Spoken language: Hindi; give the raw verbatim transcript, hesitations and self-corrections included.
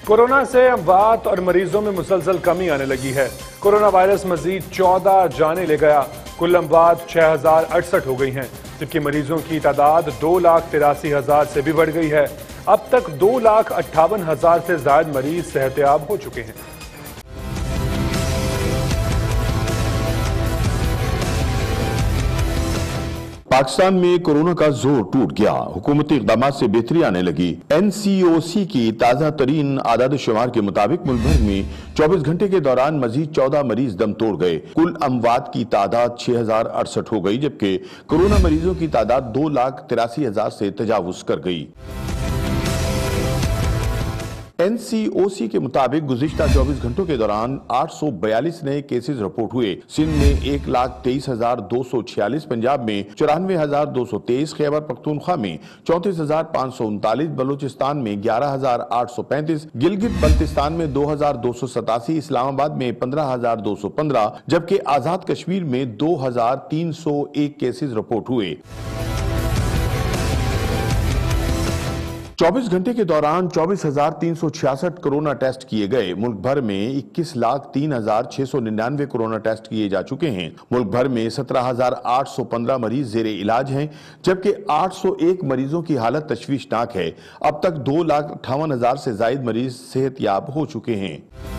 कोरोना से अमवात और मरीजों में मुसलसल कमी आने लगी है। कोरोना वायरस मजीद चौदह जाने ले गया। कुल अमवात छह हजार अड़सठ हो गई हैं, जबकि मरीजों की तादाद दो लाख तिरासी हजार से भी बढ़ गई है। अब तक दो लाख अट्ठावन हजार से ज्यादा मरीज सेहतयाब हो चुके हैं। पाकिस्तान में कोरोना का जोर टूट गया। हुकूमती इक़दामात से बेहतरी आने लगी। एन सी ओ सी की ताज़ा तरीन आदाद शुमार के मुताबिक मुल्क भर में चौबीस घंटे के दौरान मजीद चौदह मरीज दम तोड़ गए। कुल अमवात की तादाद छह हजार अड़सठ हो गई, जबकि कोरोना मरीजों की तादाद दो लाख तिरासी हजार से तजावुज कर गई। एन सी ओ सी के मुताबिक गुज़िश्ता चौबीस घंटों के दौरान आठ सौ बयालीस नए केसेज रिपोर्ट हुए। सिंध में एक लाख तेईस हजार दो सौ छियालीस, पंजाब में चौरानवे हजार दो सौ तेईस, खैबर पख्तूनख्वा में चौंतीस हजार पाँच सौ उनतालीस, बलूचिस्तान में ग्यारह हजार आठ सौ पैंतीस, गिलगित बल्तिस्तान में दो हजार दो सौ सतासी, इस्लामाबाद में पंद्रह हजार दो सौ पंद्रह, जबकि आजाद कश्मीर में दो हजार तीन सौ एक केसेज रिपोर्ट हुए। चौबीस घंटे के दौरान चौबीस हजार तीन सौ छियासठ कोरोना टेस्ट किए गए। मुल्क भर में इक्कीस लाख तीन हजार छह सौ निन्यानवे कोरोना टेस्ट किए जा चुके हैं। मुल्क भर में सत्रह हजार आठ सौ पंद्रह मरीज जेरे इलाज हैं, जबकि आठ सौ एक मरीजों की हालत तशवीशनाक है। अब तक दो लाख अट्ठावन हजार से ज्यादा मरीज सेहतयाब हो चुके हैं।